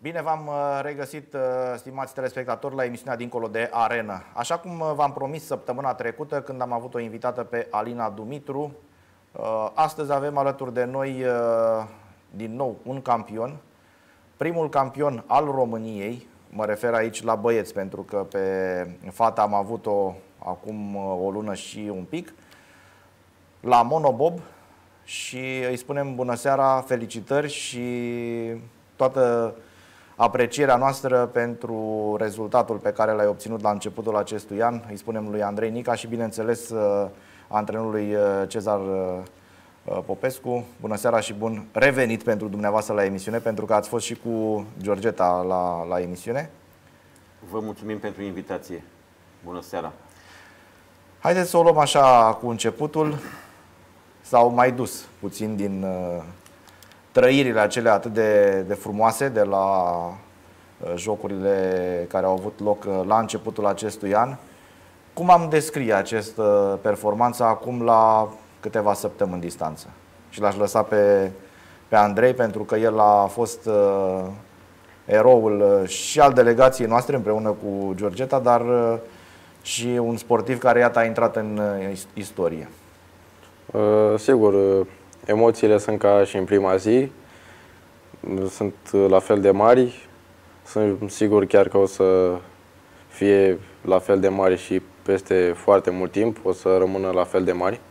Bine v-am regăsit, stimați telespectatori, la emisiunea Dincolo de Arenă. Așa cum v-am promis săptămâna trecută, când am avut o invitată pe Alina Dumitru, astăzi avem alături de noi din nou un campion. Primul campion al României, mă refer aici la băieți, pentru că pe fata am avut-o acum o lună și un pic, la monobob, și îi spunem bună seara, felicitări și toată aprecierea noastră pentru rezultatul pe care l-ai obținut la începutul acestui an. Îi spunem lui Andrei Nica și, bineînțeles, antrenorului Cezar Popescu. Bună seara și bun revenit pentru dumneavoastră la emisiune, pentru că ați fost și cu Georgeta la emisiune. Vă mulțumim pentru invitație. Bună seara. Haideți să o luăm așa cu începutul. S-au mai dus puțin din trăirile acelea atât de frumoase de la jocurile care au avut loc la începutul acestui an. Cum am descrie această performanță acum la câteva săptămâni distanță? Și l-aș lăsa pe Andrei, pentru că el a fost eroul și al delegației noastre împreună cu Georgeta, dar și un sportiv care, iată, a intrat în istorie. Sigur, emoțiile sunt ca și în prima zi, sunt la fel de mari, sunt sigur chiar că o să fie la fel de mari și peste foarte mult timp, o să rămână la fel de mari.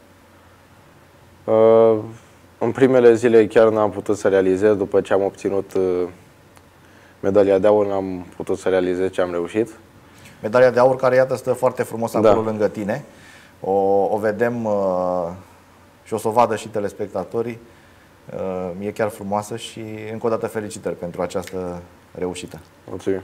În primele zile chiar n-am putut să realizez, după ce am obținut medalia de aur, n-am putut să realizez ce am reușit. Medalia de aur care, iată, stă foarte frumos acolo lângă tine. O vedem și o să o vadă și telespectatorii. E chiar frumoasă și încă o dată felicitări pentru această reușită. Mulțumim.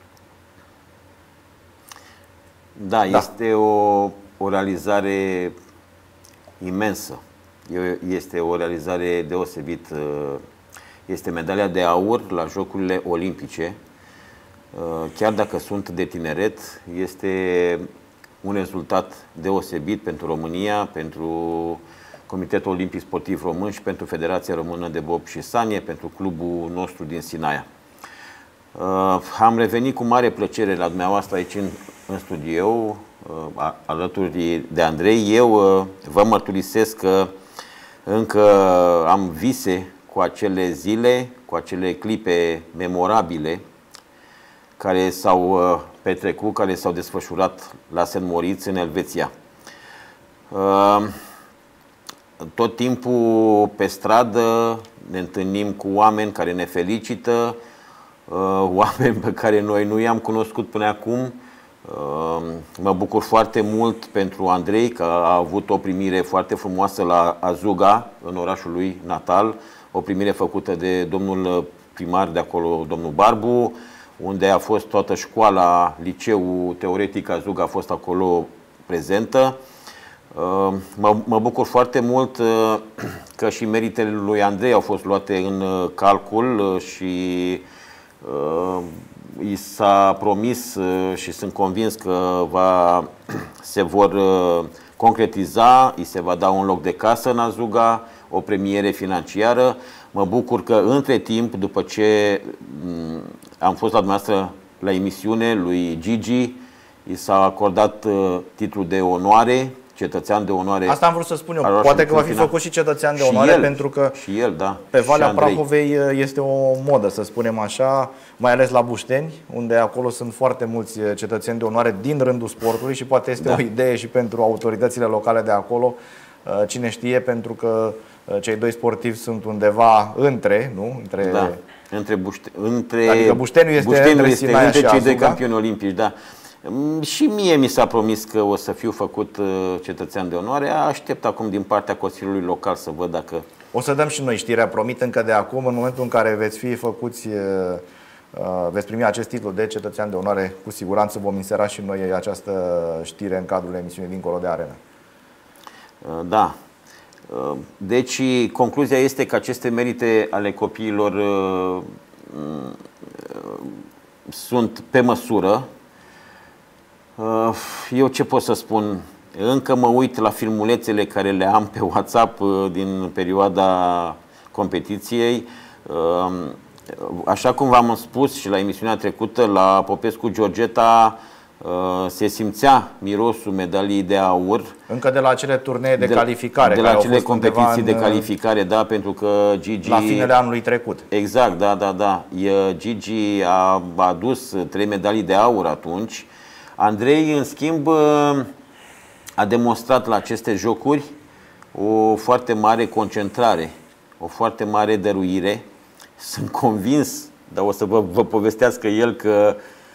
Da, este o realizare imensă. Este o realizare deosebit. Este medalia de aur la Jocurile Olimpice. Chiar dacă sunt de tineret, este un rezultat deosebit pentru România, pentru Comitetul Olimpic Sportiv Român și pentru Federația Română de Bob și Sanie, pentru clubul nostru din Sinaia. Am revenit cu mare plăcere la dumneavoastră aici în studio, alături de Andrei. Eu vă mărturisesc că încă am vise cu acele zile, cu acele clipe memorabile care s-au petrecut, care s-au desfășurat la St. Moritz, în Elveția. Tot timpul pe stradă ne întâlnim cu oameni care ne felicită, oameni pe care noi nu i-am cunoscut până acum. Mă bucur foarte mult pentru Andrei, că a avut o primire foarte frumoasă la Azuga, în orașul lui natal, o primire făcută de domnul primar de acolo, domnul Barbu, unde a fost toată școala, liceul teoretic Azuga a fost acolo prezentă. Mă bucur foarte mult că și meritele lui Andrei au fost luate în calcul și i s-a promis și sunt convins că se vor concretiza, îi se va da un loc de casă în Azuga, o premiere financiară. Mă bucur că între timp, după ce am fost la dumneavoastră la emisiune lui Gigi, i s-a acordat titlul de onoare, cetățean de onoare. Asta am vrut să spun eu. Poate că va fi făcut și cetățean de onoare, pentru că și el, da, pe Valea Prahovei este o modă, să spunem așa, mai ales la Bușteni, unde acolo sunt foarte mulți cetățeni de onoare din rândul sportului și poate este o idee și pentru autoritățile locale de acolo. Cine știe, pentru că cei doi sportivi sunt undeva între, nu? Adică Bușteniul este între Sinaia și cei doi Azuga. campioni olimpici, da. Și mie mi s-a promis că o să fiu făcut cetățean de onoare. Aștept acum din partea Consiliului Local să văd dacă... O să dăm și noi știrea, promit încă de acum, în momentul în care veți fi făcuți, veți primi acest titlu de cetățean de onoare, cu siguranță vom insera și noi această știre în cadrul emisiunii Dincolo de Arenă. Da. Deci, concluzia este că aceste merite ale copiilor sunt pe măsură. Eu ce pot să spun? Încă mă uit la filmulețele care le am pe WhatsApp din perioada competiției. așa cum v-am spus și la emisiunea trecută, la Popescu Georgeta se simțea mirosul medaliei de aur. Încă de la acele turnee de calificare. De la acele competiții de calificare, da, pentru că Gigi... La finele anului trecut. Exact, da. Gigi a adus 3 medalii de aur atunci. Andrei, în schimb, a demonstrat la aceste jocuri o foarte mare concentrare, o foarte mare dăruire. Sunt convins, dar o să vă povestească el, că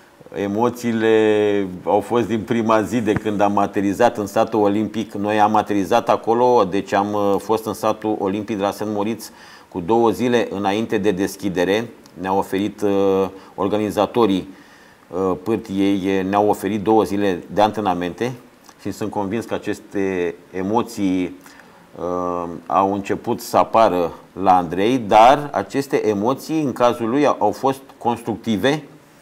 emoțiile au fost din prima zi de când am aterizat în satul olimpic. Noi am aterizat acolo, deci am fost în satul olimpic de la Saint Moritz cu 2 zile înainte de deschidere. Ne-au oferit organizatorii pârtiei, ne-au oferit 2 zile de antrenamente și sunt convins că aceste emoții au început să apară la Andrei, dar aceste emoții în cazul lui au fost constructive.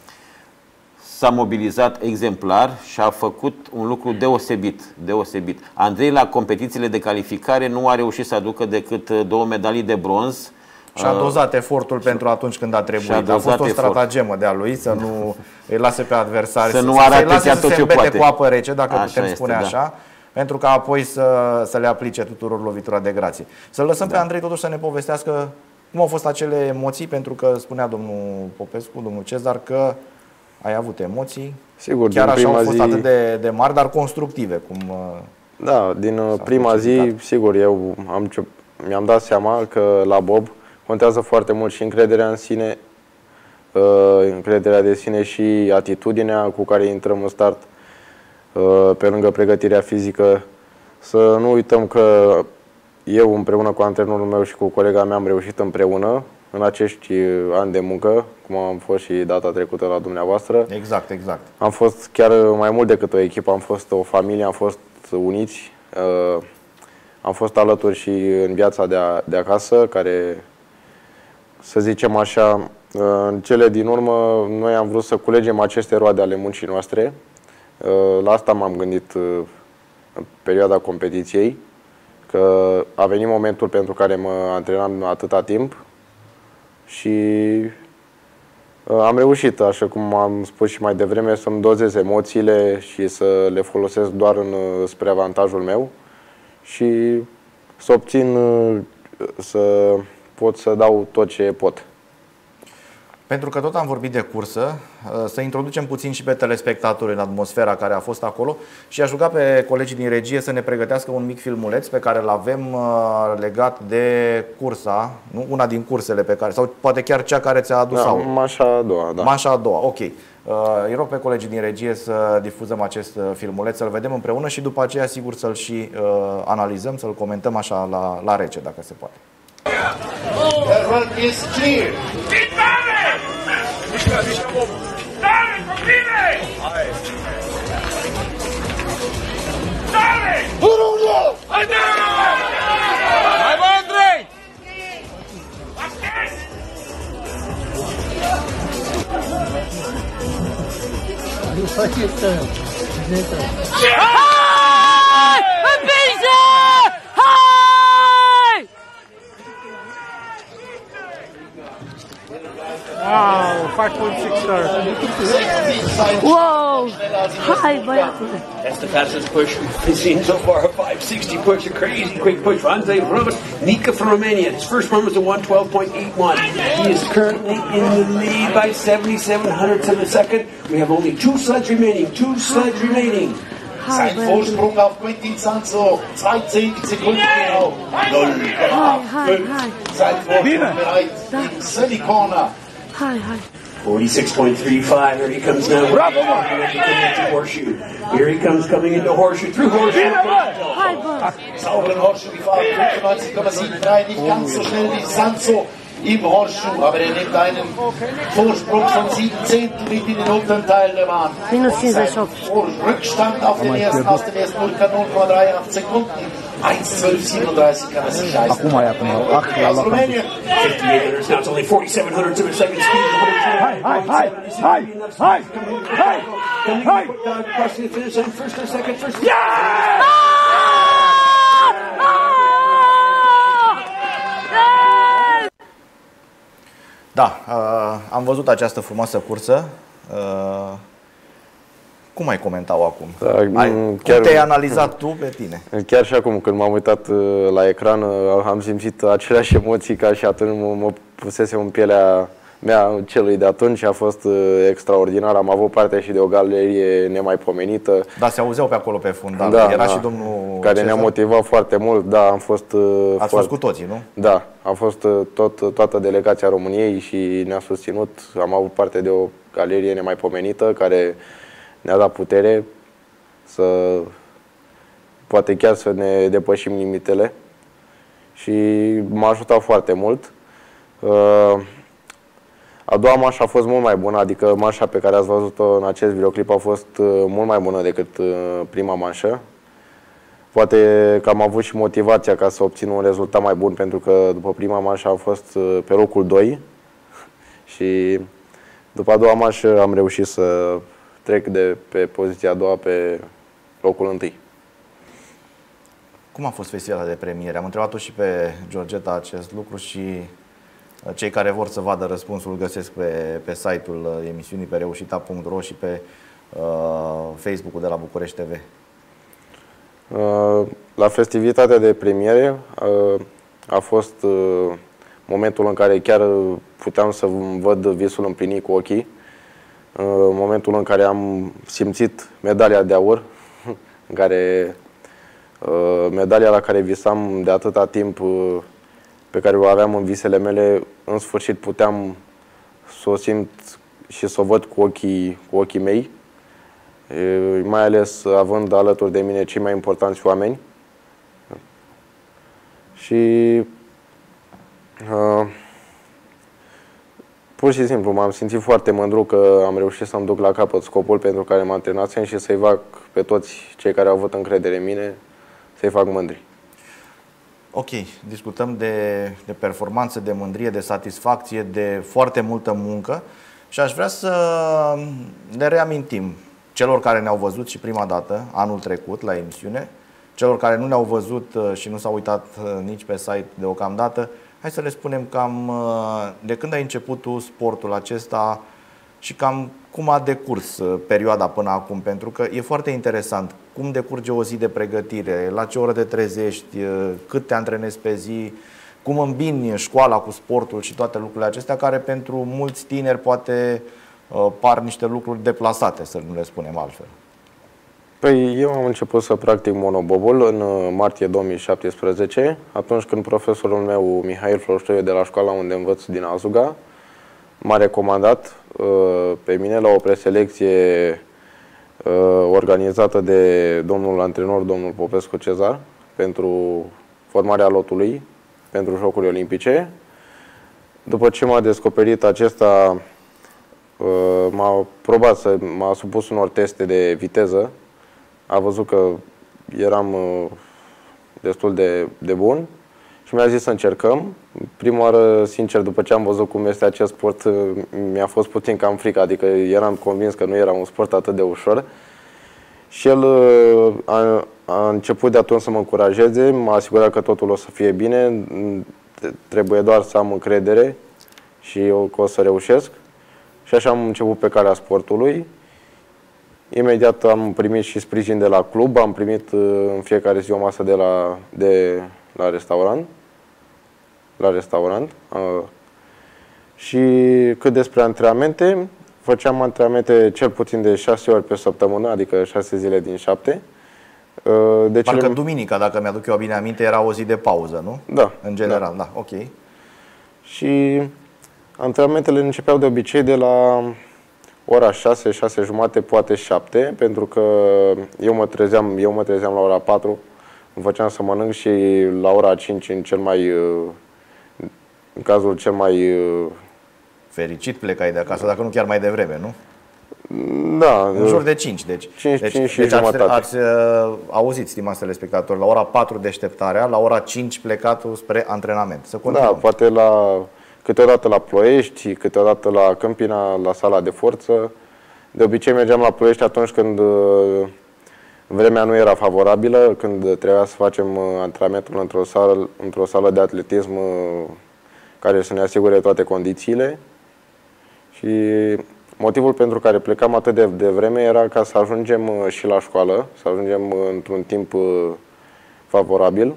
S-a mobilizat exemplar și a făcut un lucru deosebit. Andrei la competițiile de calificare nu a reușit să aducă decât 2 medalii de bronz. Și-a dozat efortul pentru atunci când a trebuit. A fost o stratagemă de-a lui să nu îi lase pe adversari, să nu arate chiar tot ce poate. Cu apă rece, dacă așa putem spune așa, pentru ca apoi să le aplice tuturor lovitura de grație. Să-l lăsăm pe Andrei totuși să ne povestească cum au fost acele emoții, pentru că spunea domnul Popescu, domnul Cezar, că ai avut emoții. Sigur, chiar așa au fost zi... atât de mari, dar constructive. Da, din prima zi, sigur, eu mi-am dat seama că la bob contează foarte mult și încrederea în sine, încrederea de sine și atitudinea cu care intrăm în start, pe lângă pregătirea fizică. Să nu uităm că eu împreună cu antrenorul meu și cu colega mea am reușit împreună în acești ani de muncă, cum am fost și data trecută la dumneavoastră. Exact. Am fost chiar mai mult decât o echipă, am fost o familie, am fost uniți, am fost alături și în viața de acasă, care, să zicem așa, în cele din urmă, noi am vrut să culegem aceste roade ale muncii noastre. La asta m-am gândit în perioada competiției, că a venit momentul pentru care mă antrenam atâta timp și am reușit, așa cum am spus și mai devreme, să-mi dozez emoțiile și să le folosesc doar spre avantajul meu și să obțin, să pot să dau tot ce pot. Pentru că tot am vorbit de cursă, să introducem puțin și pe telespectatori în atmosfera care a fost acolo și aș ruga pe colegii din regie să ne pregătească un mic filmuleț pe care îl avem legat de cursa, nu? Una din cursele pe care, sau poate chiar cea care ți-a adus aur. Manșa a doua, da. Manșa a doua, ok. Îi rog pe colegii din regie să difuzăm acest filmuleț, să-l vedem împreună și după aceea sigur să-l și analizăm, să-l comentăm așa la rece, dacă se poate. The run is clear. Dale, compite! Dale! Bruno! Hai, Andrei! Acces! Hai! Învinge! Hai! Wow, 5.6 stars. Wow! Hai, băiatule! That's the fastest push we've seen so far. A 560 push, a crazy quick push. Andrei Vrabet, Nika from Romania. His first run was a 112.81. He is currently in the lead by 77 of a second. We have only 2 sleds remaining. Sein Vorsprung auf Quentin Sanzo, 2 Sekunden genau. 0,85. Sein Vorsprung bereits in Sunny Corner. Hai! 46.35. Here he comes now. Bravo! Horseshoe. Here he comes coming into Horseshoe. Through Horseshoe. Hai, bă! Sauberen Horseshoe gefahren, 95,73, nicht ganz so schnell wie Sanzo im Horseshoe, aber er nimmt einen Vorsprung von 7 Zehntel mit in den unteren Teil der Bahn. Minus 58. Rückstand auf den ersten, aus dem ersten 0,38 Sekunden. 1:12:37 kann er sich leisten. Aus Rumänien. 58 meters. Now it's only 47 of a second speed. Crossing the finish line, first or second, first. Da, am văzut această frumoasă cursă. Cum ai comentat-o acum? Da, cum te-ai analizat tu pe tine? Chiar și acum, când m-am uitat la ecran, am simțit aceleași emoții ca și atunci mă pusesem în pielea mea celui de atunci. A fost extraordinar. Am avut parte și de o galerie nemaipomenită. Da, se auzeau pe acolo pe fundal. Da, era și domnul care ne-a motivat foarte mult. Da, am fost Ați fost cu toții, nu? Da, a fost toată delegația României și ne-a susținut. Am avut parte de o galerie nemaipomenită care ne-a dat putere să poate chiar să ne depășim limitele și m-a ajutat foarte mult. A doua manșă a fost mult mai bună, adică manșa pe care ați văzut-o în acest videoclip a fost mult mai bună decât prima manșă. Poate că am avut și motivația ca să obțin un rezultat mai bun, pentru că după prima manșă am fost pe locul 2 și după a doua manșă am reușit să trec de pe poziția a doua pe locul 1. Cum a fost festivalul de premiere? Am întrebat-o și pe Georgeta acest lucru și cei care vor să vadă răspunsul îl găsesc pe site-ul emisiunii, pe reușita.ro și pe Facebook-ul de la București TV. La festivitatea de premiere a fost momentul în care chiar puteam să văd visul împlinit cu ochii. Momentul în care am simțit medalia de aur, în care medalia la care visam de atâta timp, pe care o aveam în visele mele, în sfârșit puteam să o simt și să o văd cu ochii mei, mai ales având alături de mine cei mai importanți oameni. Și pur și simplu m-am simțit foarte mândru că am reușit să-mi duc la capăt scopul pentru care mă antrenasem și să-i fac pe toți cei care au avut încredere în mine, să-i fac mândri. Ok, discutăm de performanță, de mândrie, de satisfacție, de foarte multă muncă și aș vrea să ne reamintim celor care ne-au văzut și prima dată, anul trecut, la emisiune, celor care nu ne-au văzut și nu s-au uitat nici pe site deocamdată, hai să le spunem cam de când ai început tu sportul acesta și cam cum a decurs perioada până acum, pentru că e foarte interesant cum decurge o zi de pregătire, la ce oră te trezești, cât te antrenezi pe zi, cum îmbini școala cu sportul și toate lucrurile acestea care pentru mulți tineri poate par niște lucruri deplasate, să nu le spunem altfel. Păi eu am început să practic monobobul în martie 2017, atunci când profesorul meu, Mihail Floștoiu, de la școala unde învăț din Azuga, m-a recomandat pe mine la o preselecție organizată de domnul antrenor, domnul Popescu Cezar, pentru formarea lotului pentru Jocurile Olimpice. După ce m-a descoperit acesta, m-a supus unor teste de viteză. A văzut că eram destul de bun și mi-a zis să încercăm. Prima oară, sincer, după ce am văzut cum este acest sport, mi-a fost puțin cam frică, adică eram convins că nu era un sport atât de ușor. Și el a început de atunci să mă încurajeze, m-a asigurat că totul o să fie bine, trebuie doar să am încredere și eu că o să reușesc. Și așa am început pe calea sportului. Imediat am primit și sprijin de la club, am primit în fiecare zi o masă la restaurant. Și cât despre antrenamente, făceam antrenamente cel puțin de 6 ori pe săptămână, adică 6 zile din 7. Parcă duminica, dacă mi-aduc eu bine aminte, era o zi de pauză, nu? Da. În general, da, ok. Și antrenamentele începeau de obicei de la ora 6, 6 jumate, poate 7, pentru că eu mă trezeam la ora 4, îmi făceam să mănânc și la ora 5, în cazul cel mai fericit plecai de acasă, dacă nu chiar mai devreme, nu? Da. În jur de 5, deci. 5 și jumătate. Ați auzit, stimați telespectatori, la ora 4 deșteptarea, la ora 5 plecatul spre antrenament. Să continuăm. Da, poate câteodată la Ploiești, câteodată la Câmpina, la sala de forță. De obicei mergeam la Ploiești atunci când vremea nu era favorabilă, când trebuia să facem antrenamentul într-o sală de atletism care să ne asigure toate condițiile. Și motivul pentru care plecam atât de devreme era ca să ajungem și la școală, să ajungem într-un timp favorabil.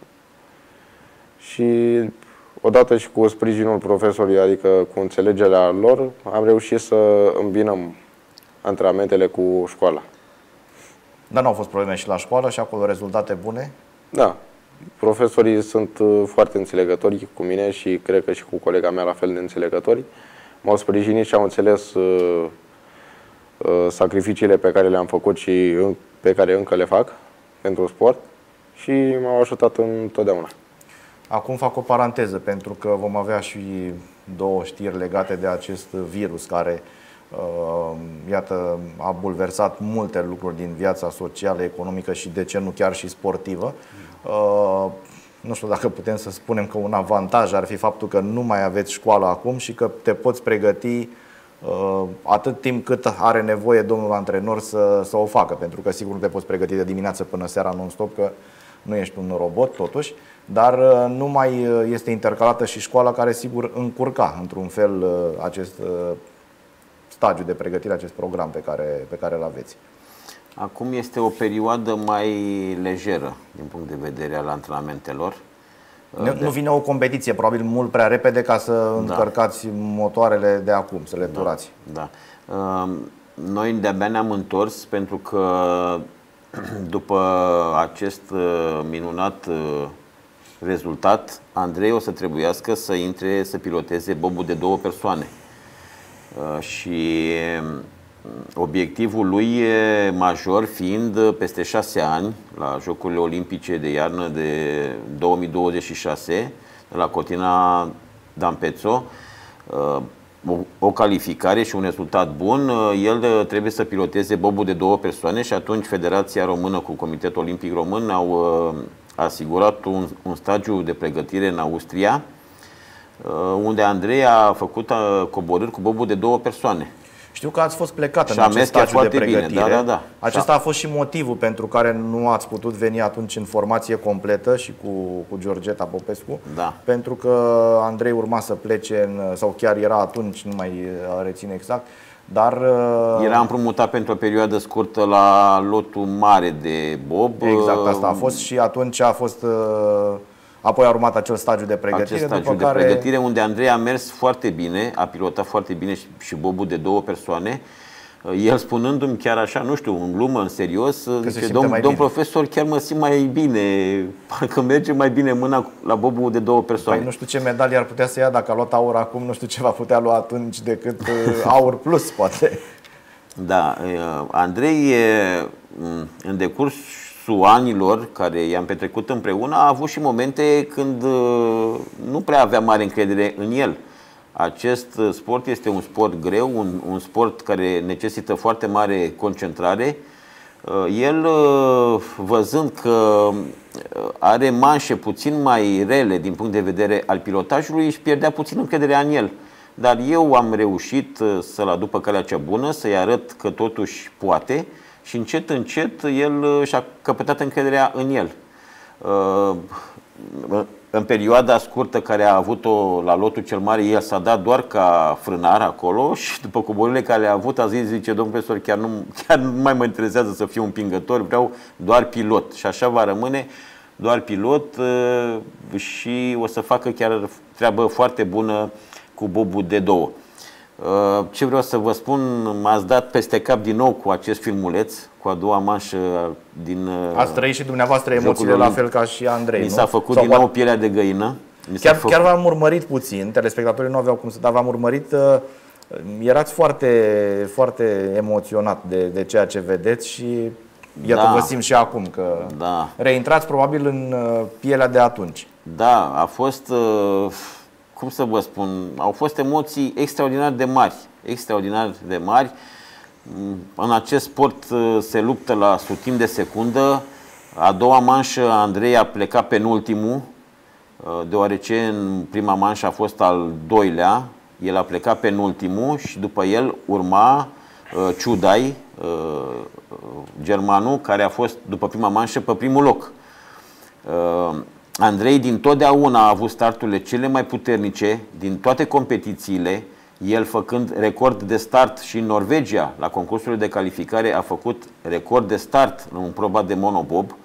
Și odată și cu sprijinul profesorilor, adică cu înțelegerea lor, am reușit să îmbinăm antrenamentele cu școala. Dar nu au fost probleme și la școală și acolo rezultate bune? Da. Profesorii sunt foarte înțelegători cu mine și cred că și cu colega mea la fel de înțelegători. M-au sprijinit și au înțeles sacrificiile pe care le-am făcut și pe care încă le fac pentru sport și m-au ajutat întotdeauna. Acum fac o paranteză, pentru că vom avea și două știri legate de acest virus care, iată, a bulversat multe lucruri din viața socială, economică și, de ce nu, chiar și sportivă. Nu știu dacă putem să spunem că un avantaj ar fi faptul că nu mai aveți școală acum și că te poți pregăti atât timp cât are nevoie domnul antrenor să o facă, pentru că sigur nu te poți pregăti de dimineață până seara non-stop, că nu ești un robot totuși, dar nu mai este intercalată și școala, care sigur încurca într-un fel acest stagiu de pregătire, acest program pe care îl aveți. Acum este o perioadă mai lejeră din punct de vedere al antrenamentelor. Nu vine o competiție probabil mult prea repede ca să încărcați motoarele de acum, să le turați. Da. Noi de-abia ne-am întors pentru că după acest minunat rezultat, Andrei o să trebuiască să intre să piloteze bobul de 2 persoane. Și obiectivul lui major fiind peste 6 ani, la Jocurile Olimpice de iarnă de 2026, la Cortina d'Ampezzo, o calificare și un rezultat bun, el trebuie să piloteze bobul de 2 persoane și atunci Federația Română cu Comitetul Olimpic Român au asigurat un stagiu de pregătire în Austria, unde Andrei a făcut coborâri cu bobul de 2 persoane. Știu că ați fost plecat în acest stagiu de pregătire. Bine. Da. Acesta a fost și motivul pentru care nu ați putut veni atunci în formație completă și cu Georgeta Popescu. Da. Pentru că Andrei urma să plece, sau chiar era atunci, nu mai rețin exact, dar era împrumutat pentru o perioadă scurtă la lotul mare de bob. Exact, asta a fost și atunci a fost... Apoi a urmat acel stagiu de pregătire. Acest stagiu de pregătire unde Andrei a mers foarte bine, a pilotat foarte bine și bobul de 2 persoane. El spunându-mi chiar așa, nu știu, în glumă, în serios, zice, domn profesor, chiar mă simt mai bine, parcă merge mai bine mâna la bobul de 2 persoane. Păi nu știu ce medalie ar putea să ia dacă a luat aur acum, nu știu ce va putea lua atunci decât aur plus, poate. Da, Andrei, în decurs anilor care i-am petrecut împreună, a avut și momente când nu prea avea mare încredere în el. Acest sport este un sport greu, un sport care necesită foarte mare concentrare. El, văzând că are manșe puțin mai rele din punct de vedere al pilotajului, își pierdea puțin încrederea în el. Dar eu am reușit să-l aduc pe calea cea bună, să-i arăt că totuși poate. Și încet, încet, el și-a căpătat încrederea în el. În perioada scurtă care a avut-o la lotul cel mare, el s-a dat doar ca frânar acolo și după coborârile care le-a avut, a zis, zice, domnul profesor, chiar nu mai mă interesează să fiu un împingător, vreau doar pilot. Și așa va rămâne, doar pilot, și o să facă chiar treabă foarte bună cu bobul de 2. Ce vreau să vă spun, m-ați dat peste cap din nou cu acest filmuleț, cu a doua manșă din... Ați trăit și dumneavoastră emoțiile la fel ca și Andrei, mi s-a făcut din nou pielea de găină. Chiar v-am urmărit puțin, telespectatorii nu aveau cum să, dar v-am urmărit, erați foarte, foarte emoționat de ceea ce vedeți și iată, vă simt și acum că reintrați probabil în pielea de atunci. Da, a fost... cum să vă spun, au fost emoții extraordinar de mari. În acest sport se luptă la sutim de secundă. A doua manșă Andrei a plecat penultimul, deoarece în prima manșă a fost al doilea. El a plecat penultimul și după el urma Ciudai, germanul, care a fost după prima manșă pe primul loc. Andrei dintotdeauna a avut starturile cele mai puternice din toate competițiile, el făcând record de start și în Norvegia, la concursurile de calificare, a făcut record de start în proba de monobob.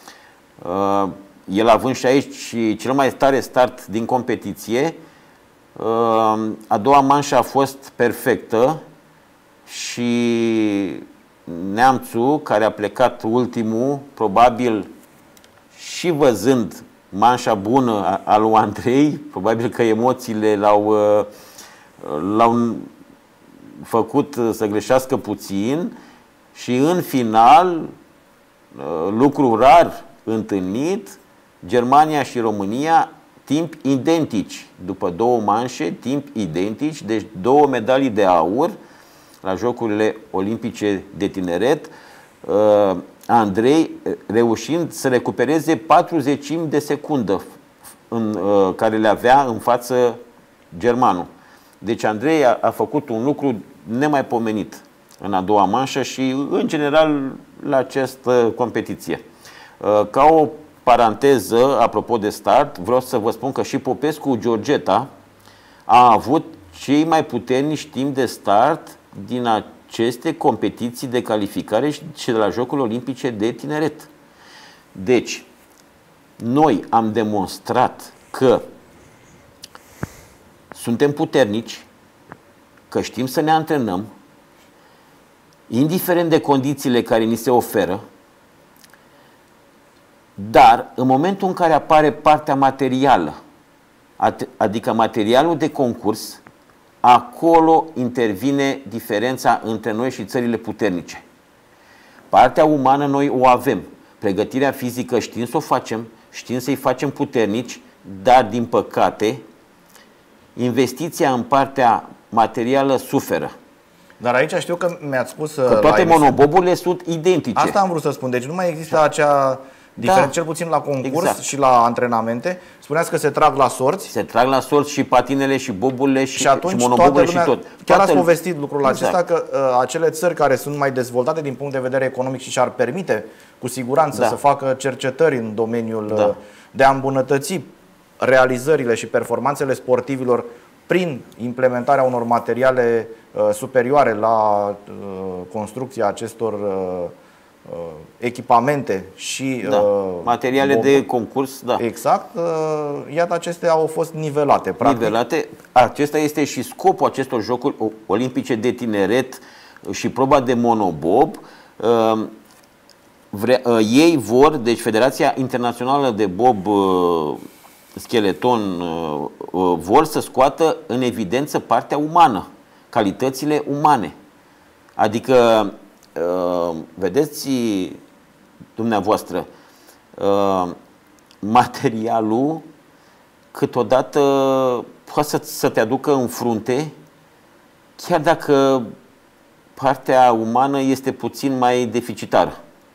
El având și aici și cel mai tare start din competiție, a doua manșă a fost perfectă și neamțul, care a plecat ultimul, probabil și văzând manșa bună a lui Andrei, probabil că emoțiile l-au făcut să greșească puțin și în final, lucru rar întâlnit, Germania și România, timp identici, după două manșe, timp identici, deci 2 medalii de aur la Jocurile Olimpice de Tineret, Andrei reușind să recupereze 40 de secundă care le avea în față germanul. Deci Andrei a făcut un lucru nemaipomenit în a doua manșă și în general la această competiție. Ca o paranteză, apropo de start, vreau să vă spun că și Popescu Georgeta a avut cei mai puternici timp de start din aceste competiții de calificare și de la Jocurile Olimpice de Tineret. Deci, noi am demonstrat că suntem puternici, că știm să ne antrenăm, indiferent de condițiile care ni se oferă, dar în momentul în care apare partea materială, adică materialul de concurs, acolo intervine diferența între noi și țările puternice. Partea umană noi o avem. Pregătirea fizică știm să o facem, știm să-i facem puternici, dar din păcate investiția în partea materială suferă. Dar aici știu că mi-ați spus că toate monoboburile sunt identice. Asta am vrut să spun. Deci nu mai există acea diferență, cel puțin la concurs și la antrenamente. Spuneați că se trag la sorți. Se trag la sorți și patinele și boburile și atunci monoboburile și tot. Chiar ați povestit lucrul acesta, că acele țări care sunt mai dezvoltate din punct de vedere economic și și-ar permite cu siguranță să facă cercetări în domeniul de a îmbunătăți realizările și performanțele sportivilor prin implementarea unor materiale superioare la construcția acestor echipamente și materiale de concurs, exact, iată, acestea au fost nivelate, practic. Nivelate. Acesta este și scopul acestor Jocuri Olimpice de Tineret și proba de monobob. Ei vor, deci Federația Internațională de Bob Skeleton, vor să scoată în evidență partea umană, calitățile umane. Adică vedeți dumneavoastră, materialul câteodată poate să te aducă în frunte, chiar dacă partea umană este puțin mai deficitară.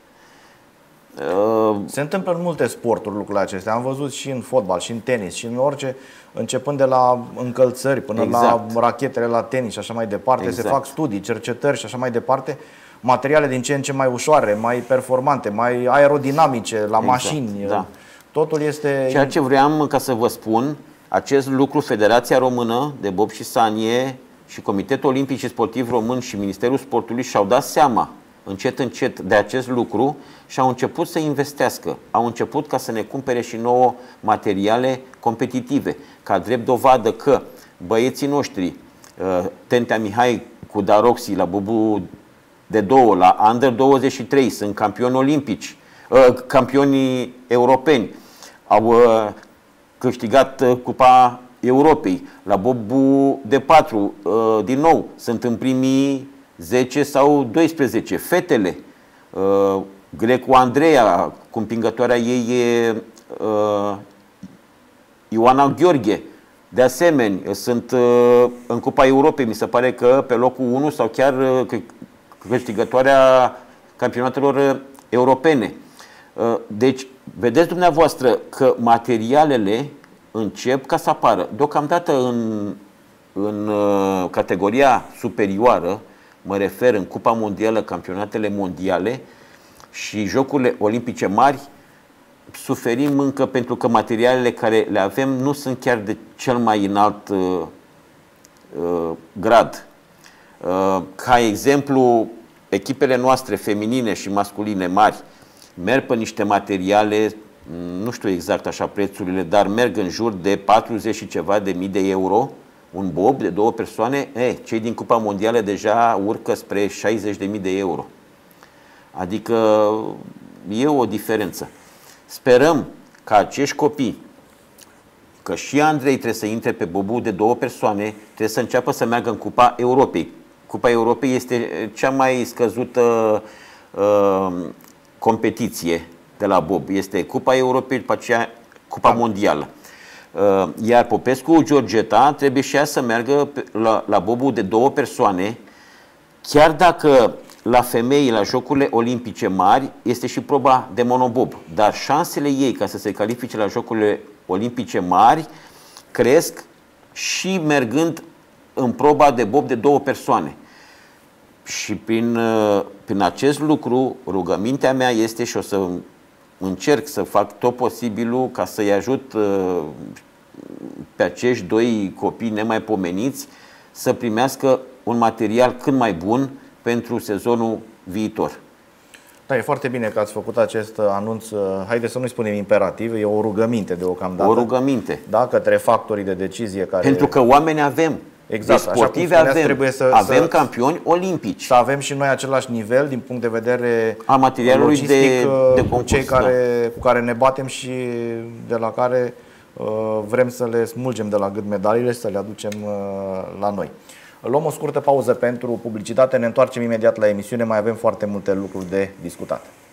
Se întâmplă în multe sporturi lucrurile acestea. Am văzut și în fotbal, și în tenis, și în orice, începând de la încălțări până la rachetele la tenis și așa mai departe. Se fac studii, cercetări și așa mai departe. Materiale din ce în ce mai ușoare, mai performante, mai aerodinamice la mașini. Totul este... Ceea ce vreau ca să vă spun, acest lucru Federația Română de Bob și Sanie și Comitetul Olimpic și Sportiv Român și Ministerul Sportului și-au dat seama încet, încet de acest lucru și au început să investească. Au început ca să ne cumpere și nouă materiale competitive. Ca drept dovadă că băieții noștri, Tentea Mihai cu Daroxi la bobul de 2, la Under 23, sunt campioni olimpici, campioni europeni. Au câștigat Cupa Europei. La bobul de 4, din nou, sunt în primii 10 sau 12. Fetele, Grecu Andreea, cu împingătoarea ei e Ioana Gheorghe. De asemenea, sunt în Cupa Europei, mi se pare că pe locul 1 sau chiar câștigătoarea campionatelor europene. Deci, vedeți dumneavoastră că materialele încep ca să apară. Deocamdată în categoria superioară, mă refer în Cupa Mondială, campionatele mondiale și Jocurile Olimpice mari, suferim încă pentru că materialele care le avem nu sunt chiar de cel mai înalt grad. Ca exemplu, echipele noastre feminine și masculine mari merg pe niște materiale, nu știu exact așa prețurile, dar merg în jur de 40 și ceva de mii de euro, un bob de 2 persoane. Cei din Cupa Mondială deja urcă spre 60 de mii de euro. Adică e o diferență. Sperăm că acești copii, că și Andrei trebuie să intre pe bobul de 2 persoane, trebuie să înceapă să meargă în Cupa Europei. Cupa Europei este cea mai scăzută competiție de la bob. Este Cupa Europei, după aceea Cupa Mondială. Iar Popescu Georgeta trebuie și ea să meargă la bobul de 2 persoane, chiar dacă la femei, la Jocurile Olimpice mari, este și proba de monobob. Dar șansele ei ca să se califice la Jocurile Olimpice mari cresc și mergând în proba de bob de 2 persoane. Și prin acest lucru, rugămintea mea este, și o să încerc să fac tot posibilul ca să-i ajut pe acești 2 copii nemaipomeniți să primească un material cât mai bun pentru sezonul viitor. Da, e foarte bine că ați făcut acest anunț. Haideți să nu-i spunem imperativ, e o rugăminte deocamdată. O rugăminte. Da, către factorii de decizie care... Pentru că oameni avem. Exact, deci sportivi avem. Avem campioni olimpici. Să avem și noi același nivel din punct de vedere a materialului logistic, de concurs, cei cu care ne batem și de la care vrem să le smulgem de la gât medaliile și să le aducem la noi. Luăm o scurtă pauză pentru publicitate, ne întoarcem imediat la emisiune, mai avem foarte multe lucruri de discutat.